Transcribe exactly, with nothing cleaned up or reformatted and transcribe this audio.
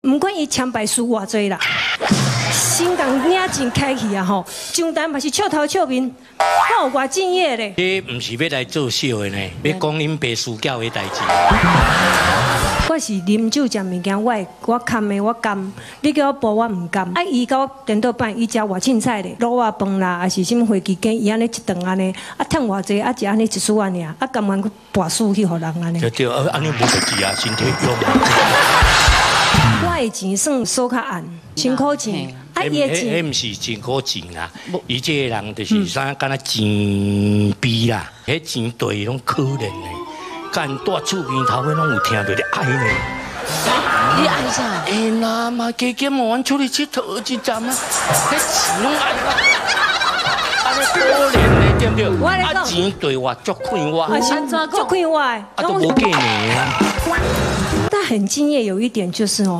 唔管伊枪牌输偌济啦，心肝领真开气啊吼，上台嘛是笑头笑面，好偌敬业咧。 你唔是要来做秀的呢，要讲恁爸输教的代志。 我是啉酒食物件，我会我堪的我甘，你叫我煲我唔甘。啊，伊甲我颠倒摆，伊食偌凊彩咧，卤啊饭啦，还是什么飞机羹，伊安尼一顿安尼，啊趁偌济，啊食安尼一输安尼啊，啊甘愿去跋输去互人安尼。 对对，啊安尼无代志啊，身体用。 我的钱算数较暗，辛苦钱。啊，伊的钱， 迄毋是辛苦钱啦，伊这个人就是啥，敢若钱币啦，迄钱对拢可怜的。干大厝边头尾拢有听到你爱呢。 你爱啥？ 哎那嘛，加减我阮出去佚佗一站啊，迄钱拢爱我，安尼可怜的对不对？啊钱对我足快活， 啊，安怎讲？足快活， 啊都无过年啊。 但很敬业有一点就是哦。